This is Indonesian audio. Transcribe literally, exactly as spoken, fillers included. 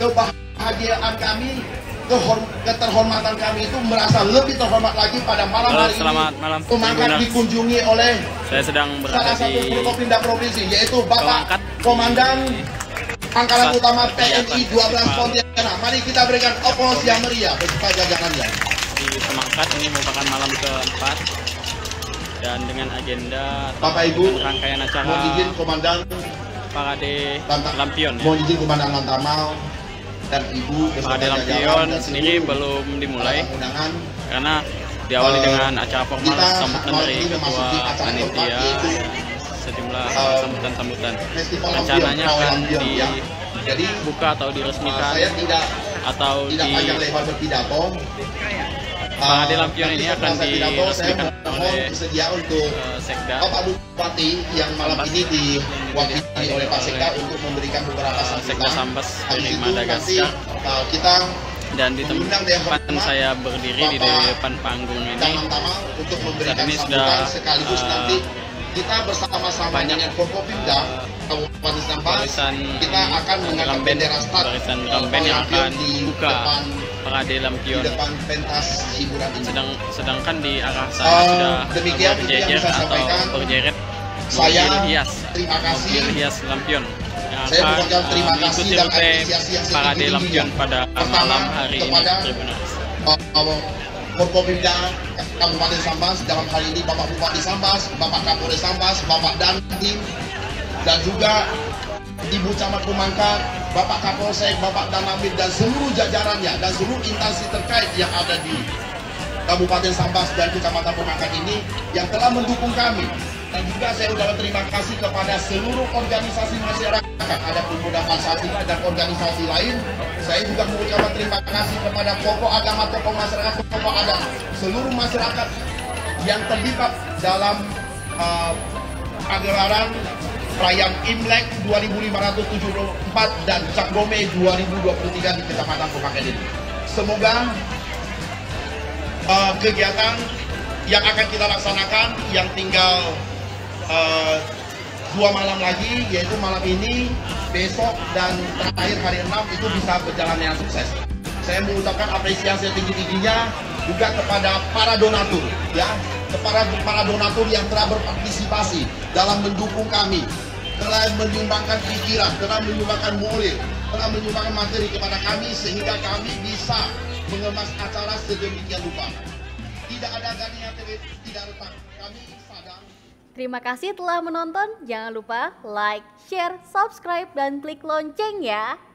kebahagiaan kami, keterhormatan kami itu merasa lebih terhormat lagi pada malam Halo, hari selamat ini. malam. Pemangkat dikunjungi oleh saya sedang berada salah satu di Forkopimda Provinsi, yaitu Bapak Pemangkat Komandan Angkatan Utama T N I dua belas Festival. Pontianak. Mari kita berikan aplaus yang meriah beserta jajarannya. Di Pemangkat ini merupakan malam keempat dan dengan agenda Bapak Ibu, dengan rangkaian acara mohon izin Komandan Parade Lanta- Lampion ya. mohon izin Komandan Lantamal dan Ibu Parade beserta Lampion jajaran dan sendiri seluruh belum dimulai undangan. karena diawali Uh, dengan acara formal kita sambutan malam dari ini memasuki ketua acara panitia, keempat, yaitu sejumlah uh, sambutan-sambutan. Festival Rencananya Lampion, akan Lampion, ya. Jadi dibuka atau uh, diresmikan saya tidak atau tidak di panjang lebar berpidato. Parade Uh, Lampion nanti ini setelah akan saya pidato, saya diresmikan mohon oleh bersedia untuk uh, Sekda Bapak Bupati yang malam Sambas ini diwakili oleh Pak Sekda untuk memberikan beberapa uh, Sekda sambutan. Sambas Habis dari itu nanti Madagaskar, uh, kita dan di mengundang yang tempat hormat saya berdiri di Bapak depan panggung ini Taman Taman untuk memberikan ini sambutan sudah, sekaligus uh, nanti kita bersama-sama banyak, dengan Forkopimda uh, Kabupaten Sambas barisan kita akan mengangkat drum band, bendera start barisan uh, drum band yang Lampion akan di buka depan, Parade di Lampion. depan pentas hiburan ini. Sedang sedangkan di arah sana Uh, sudah demikian itu yang berjejer bisa saya atau sampaikan. berjeret Saya mobil hias, terima kasih. mobil hias Lampion yang Saya akan mengucapkan uh, terima kasih mengikuti dan rute apresiasi yang Parade setinggi-tingginya. Lampion pada Pertama, malam hari ini kepada Tribuners. uh, Forkopimda Kabupaten Sambas, dalam hal ini Bapak Bupati Sambas, Bapak Kapolres Sambas, Bapak Dandim, dan juga Ibu Camat Pemangkat, Bapak Kapolsek, Bapak Danamit, dan seluruh jajarannya dan seluruh instansi terkait yang ada di Kabupaten Sambas dan Kecamatan Pemangkat ini yang telah mendukung kami. Dan juga saya ucapkan terima kasih kepada seluruh organisasi masyarakat, ada pemuda Pancasila dan organisasi lain. Saya juga mengucapkan terima kasih kepada tokoh agama, tokoh masyarakat, tokoh adat, seluruh masyarakat yang terlibat dalam uh, pagelaran perayaan Imlek dua ribu lima ratus tujuh puluh empat dan Cap Gome dua ribu dua puluh tiga di Kecamatan Pemangkat ini. Semoga uh, kegiatan yang akan kita laksanakan yang tinggal uh, dua malam lagi, yaitu malam ini, besok, dan terakhir hari enam itu bisa berjalan dengan sukses. Saya mengucapkan apresiasi tinggi-tingginya juga kepada para donatur, ya, kepada para donatur yang telah berpartisipasi dalam mendukung kami, telah menyumbangkan pikiran, telah menyumbangkan moral, telah menyumbangkan materi kepada kami sehingga kami bisa mengemas acara sedemikian rupa. Tidak ada gantinya, tidak retak. Kami sadar. Terima kasih telah menonton. Jangan lupa like, share, subscribe, dan klik lonceng ya.